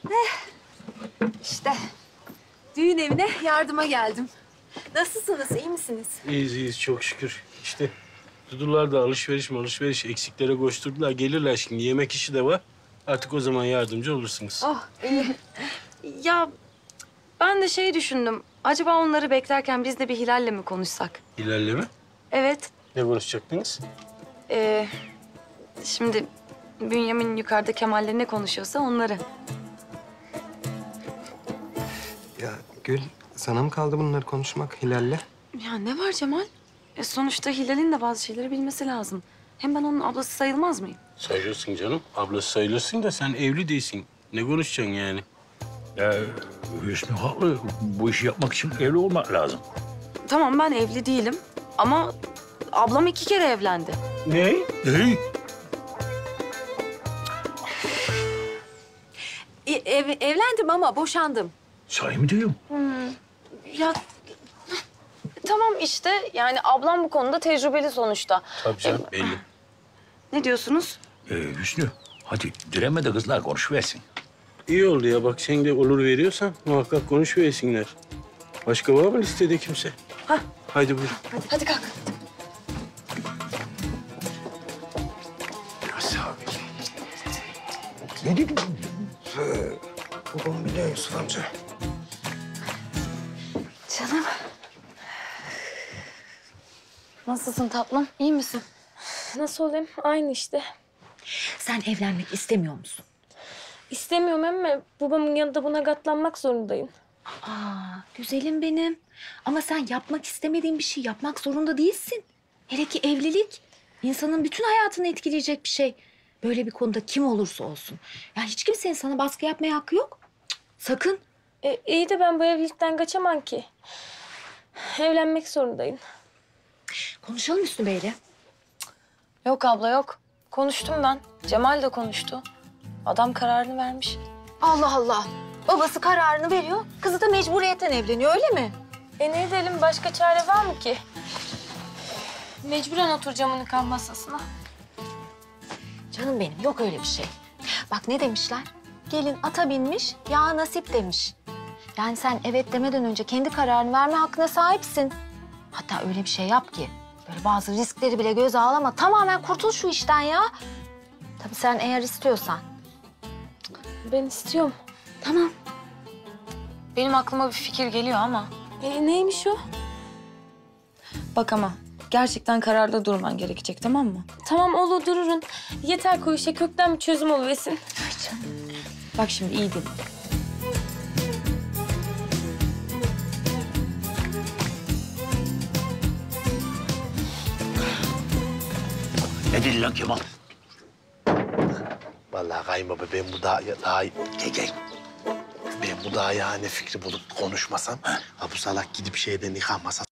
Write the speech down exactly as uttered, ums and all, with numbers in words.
İşte düğün evine yardıma geldim. Nasılsınız, iyi misiniz? İyiyiz iyiyiz çok şükür. İşte Dudular da alışveriş mi alışveriş eksiklere koşturdular. Gelirler şimdi yemek işi de var. Artık o zaman yardımcı olursunuz. Oh, iyi. Ya ben de şey düşündüm. Acaba onları beklerken biz de bir Hilal'le mi konuşsak? Hilal'le mi? Evet. Ne konuşacaktınız? Ee, şimdi Bünyamin yukarıda Kemal'le ne konuşuyorsa onları. Ya Gül, sana mı kaldı bunları konuşmak Hilal'le? Ya ne var Cemal? E sonuçta Hilal'in de bazı şeyleri bilmesi lazım. Hem ben onun ablası sayılmaz mıyım? Sayılırsın canım. Ablası sayılırsın da sen evli değilsin. Ne konuşacaksın yani? Ya Hüsnü haklı. Bu işi yapmak için evli olmak lazım. Tamam ben evli değilim ama ablam iki kere evlendi. Ne? Hey, E, ev, evlendim ama boşandım. sahi mi diyorum? Ya tamam işte yani ablam bu konuda tecrübeli sonuçta. Tabii canım belli. Ne diyorsunuz? Ee, Hüsnü, hadi direnme de kızlar konuşuversin. İyi oldu ya bak sen de olur veriyorsan muhakkak konuşuversinler. Başka var mı listede kimse? Hah. Haydi buyur. Hadi, hadi kalk. Nasıl abi? Ne dedim? Babam biliyor Yusuf amca. Canım. Nasılsın tatlım? İyi misin? Nasıl olayım? Aynı işte. Sen evlenmek istemiyor musun? İstemiyorum ama babamın yanında buna katlanmak zorundayım. Aa, güzelim benim. Ama sen yapmak istemediğin bir şey yapmak zorunda değilsin. Hele ki evlilik. İnsanın bütün hayatını etkileyecek bir şey. Böyle bir konuda kim olursa olsun. Ya hiç kimsenin sana baskı yapmaya hakkı yok. Cık, sakın. E, iyi de ben bu evlilikten kaçamam ki. Evlenmek zorundayım. Konuşalım Üstü Bey'le. Yok abla yok. Konuştum ben. Cemal de konuştu. Adam kararını vermiş. Allah Allah. Babası kararını veriyor, kızı da mecburiyetten evleniyor, öyle mi? E ne edelim? Başka çare var mı ki? Mecburen oturacağım nikah masasına. Canım benim, yok öyle bir şey. Bak ne demişler? Gelin ata binmiş, ya nasip demiş. Yani sen evet demeden önce kendi kararını verme hakkına sahipsin. Hatta öyle bir şey yap ki, böyle bazı riskleri bile göze alama. Tamamen kurtul şu işten ya. Tabii sen eğer istiyorsan. Ben istiyorum. Tamam. Benim aklıma bir fikir geliyor ama. E neymiş o? Bak ama gerçekten kararda durman gerekecek tamam mı? Tamam olur dururun. Yeter ki o işe kökten bir çözüm oluversin. Bak şimdi iyi dinle. Ne dedi lan Kemal? Vallahi kayınbaba ben bu daha, daha gel gel. Ben bu daha yani fikri bulup konuşmasam, ha bu salak gidip şeyde nikah masası